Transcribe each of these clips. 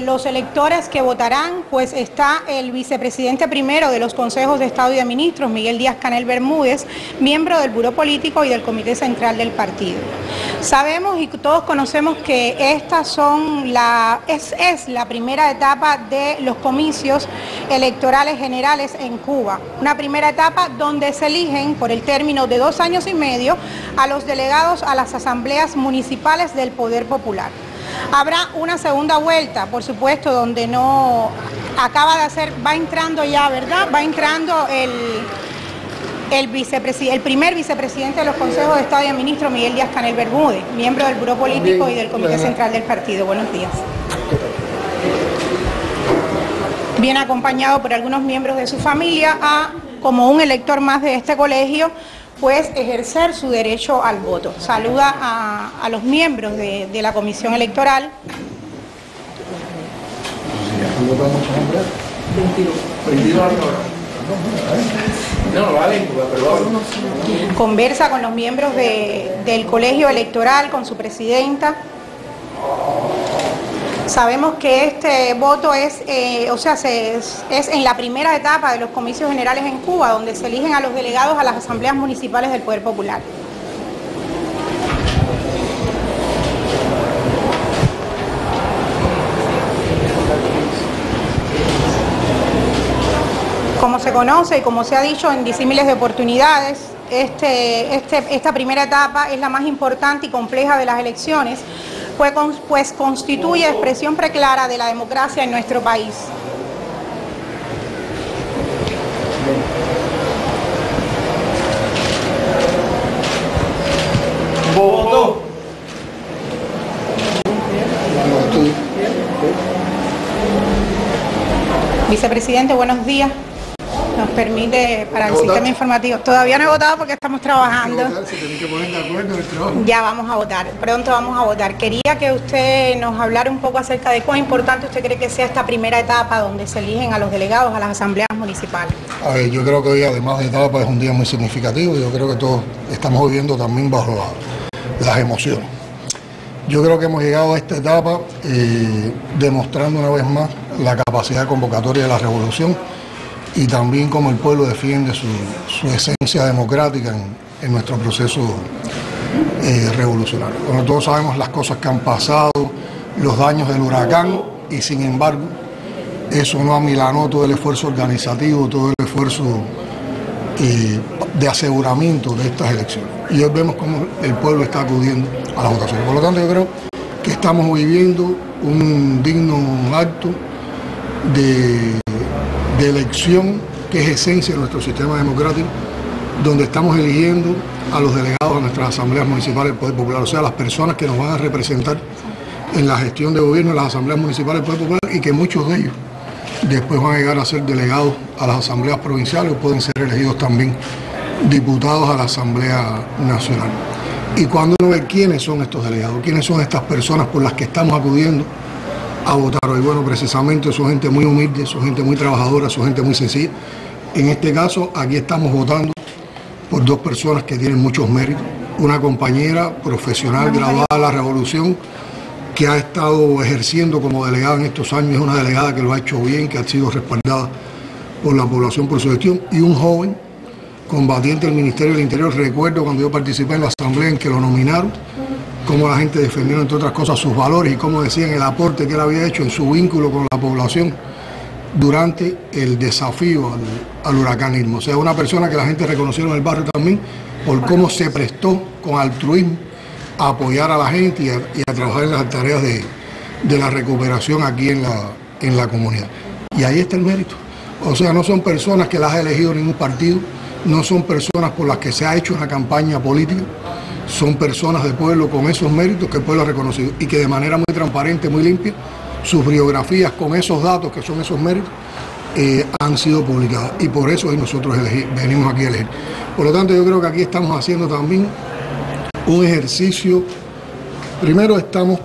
los electores que votarán, pues está el vicepresidente primero de los consejos de Estado y de Ministros, Miguel Díaz-Canel Bermúdez, miembro del Buró Político y del Comité Central del partido. Sabemos y todos conocemos que estas son es la primera etapa de los comicios electorales generales en Cuba. Una primera etapa donde se eligen por el término de 2 años y medio a los delegados a las asambleas municipales del Poder Popular. Habrá una segunda vuelta, por supuesto, donde no acaba de hacer, va entrando ya, ¿verdad? Va entrando el primer vicepresidente de los consejos de Estado y de Ministros, Miguel Díaz-Canel Bermúdez, miembro del Buró Político y del Comité Central del partido. Buenos días. Viene acompañado por algunos miembros de su familia como un elector más de este colegio, pues ejercer su derecho al voto. Saluda a los miembros de la comisión electoral. Conversa con los miembros del colegio electoral, con su presidenta. Sabemos que este voto es en la primera etapa de los comicios generales en Cuba, donde se eligen a los delegados a las asambleas municipales del Poder Popular. Como se conoce y como se ha dicho en disímiles de oportunidades, esta primera etapa es la más importante y compleja de las elecciones, pues constituye expresión preclara de la democracia en nuestro país. Voto. Vicepresidente, buenos días. Nos permite para el sistema informativo. Todavía no he votado porque estamos trabajando. Ya vamos a votar, pronto vamos a votar. Quería que usted nos hablara un poco acerca de cuán importante usted cree que sea esta primera etapa donde se eligen a los delegados a las asambleas municipales. A ver, yo creo que hoy, además de etapa, es un día muy significativo. Yo creo que todos estamos viviendo también bajo las emociones. Yo creo que hemos llegado a esta etapa demostrando una vez más la capacidad de convocatoria de la revolución y también cómo el pueblo defiende su esencia democrática en nuestro proceso revolucionario. Bueno, todos sabemos las cosas que han pasado, los daños del huracán, y sin embargo eso no amilanó todo el esfuerzo organizativo, todo el esfuerzo de aseguramiento de estas elecciones. Y hoy vemos cómo el pueblo está acudiendo a las votaciones. Por lo tanto, yo creo que estamos viviendo un digno acto de elección que es esencia de nuestro sistema democrático, donde estamos eligiendo a los delegados a nuestras asambleas municipales del Poder Popular, o sea, las personas que nos van a representar en la gestión de gobierno en las asambleas municipales del Poder Popular, y que muchos de ellos después van a llegar a ser delegados a las asambleas provinciales o pueden ser elegidos también diputados a la Asamblea Nacional. Y cuando uno ve quiénes son estos delegados, quiénes son estas personas por las que estamos acudiendo a votar hoy, bueno, precisamente son gente muy humilde, son gente muy trabajadora, son gente muy sencilla. En este caso, aquí estamos votando por 2 personas que tienen muchos méritos. Una compañera profesional graduada de la Revolución, que ha estado ejerciendo como delegada en estos años, es una delegada que lo ha hecho bien, que ha sido respaldada por la población por su gestión, y un joven combatiente del Ministerio del Interior. Recuerdo cuando yo participé en la asamblea en que lo nominaron, cómo la gente defendió, entre otras cosas, sus valores y cómo decían el aporte que él había hecho en su vínculo con la población durante el desafío al huracán Irma. O sea, una persona que la gente reconoció en el barrio también por cómo se prestó con altruismo a apoyar a la gente y a trabajar en las tareas de la recuperación aquí en la comunidad. Y ahí está el mérito. O sea, no son personas que las ha elegido ningún partido, no son personas por las que se ha hecho una campaña política, son personas de pueblo con esos méritos que el pueblo ha reconocido y que de manera muy transparente, muy limpia, sus biografías con esos datos que son esos méritos han sido publicadas, y por eso hoy nosotros venimos aquí a elegir. Por lo tanto, yo creo que aquí estamos haciendo también un ejercicio. Primero estamos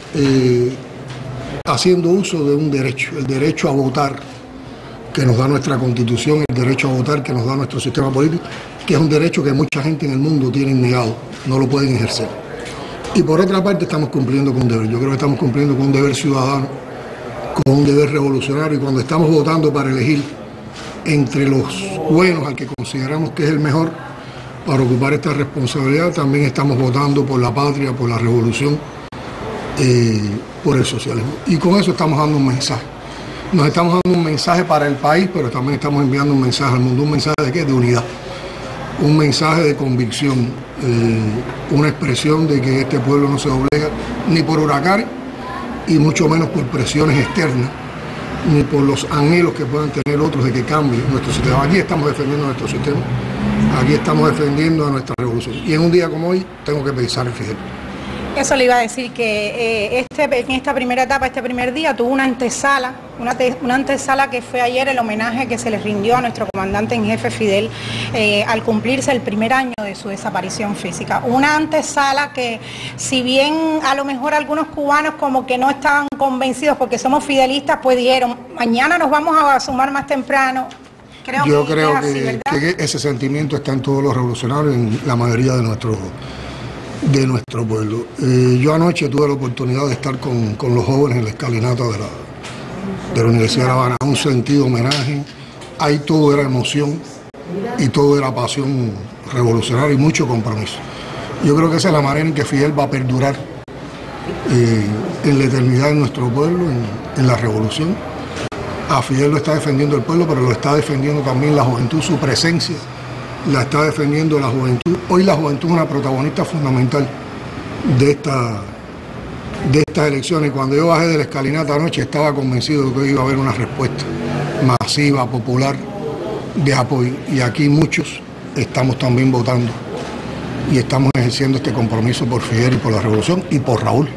haciendo uso de un derecho, el derecho a votar que nos da nuestra Constitución, el derecho a votar que nos da nuestro sistema político, que es un derecho que mucha gente en el mundo tiene negado, no lo pueden ejercer. Y por otra parte estamos cumpliendo con un deber. Yo creo que estamos cumpliendo con un deber ciudadano con un deber revolucionario, y cuando estamos votando para elegir entre los buenos al que consideramos que es el mejor para ocupar esta responsabilidad, también estamos votando por la patria, por la revolución, por el socialismo. Y con eso estamos dando un mensaje. Nos estamos dando un mensaje para el país, pero también estamos enviando un mensaje al mundo. ¿Un mensaje de qué? De unidad. Un mensaje de convicción, una expresión de que este pueblo no se doblega ni por huracanes y mucho menos por presiones externas, ni por los anhelos que puedan tener otros de que cambie nuestro sistema. Aquí estamos defendiendo nuestro sistema, aquí estamos defendiendo a nuestra revolución. Y en un día como hoy tengo que pensar en Fidel. Eso le iba a decir, que en esta primera etapa, este primer día, tuvo una antesala, una antesala que fue ayer el homenaje que se le rindió a nuestro comandante en jefe Fidel al cumplirse el primer año de su desaparición física. Una antesala que, si bien a lo mejor algunos cubanos como que no estaban convencidos porque somos fidelistas, pues dijeron, mañana nos vamos a sumar más temprano. Yo creo que ese sentimiento está en todos los revolucionarios, en la mayoría de nuestro pueblo. Yo anoche tuve la oportunidad de estar con los jóvenes en la escalinata de la Universidad de La Habana, un sentido homenaje. Ahí todo era emoción y todo era pasión revolucionaria y mucho compromiso. Yo creo que esa es la manera en que Fidel va a perdurar en la eternidad de nuestro pueblo, en la revolución. A Fidel lo está defendiendo el pueblo, pero lo está defendiendo también la juventud, su presencia la está defendiendo la juventud. Hoy la juventud es una protagonista fundamental de estas elecciones. Cuando yo bajé de la escalinata anoche estaba convencido de que iba a haber una respuesta masiva, popular, de apoyo. Y aquí muchos estamos también votando y estamos ejerciendo este compromiso por Fidel y por la revolución y por Raúl.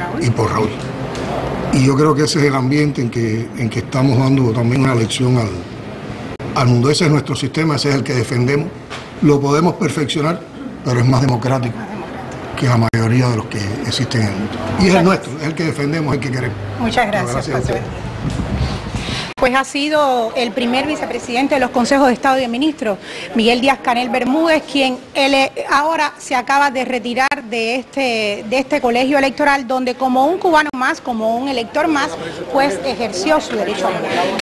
Y yo creo que ese es el ambiente en que estamos dando también una lección al mundo. Ese es nuestro sistema, ese es el que defendemos. Lo podemos perfeccionar, pero es más democrático que la mayoría de los que existen en el mundo. Y es el nuestro, es el que defendemos, es el que queremos. Muchas gracias. Pues ha sido el primer vicepresidente de los consejos de Estado y de Ministros, Miguel Díaz-Canel Bermúdez, quien ahora se acaba de retirar de este colegio electoral, donde como un cubano más, como un elector más, pues ejerció su derecho a votar.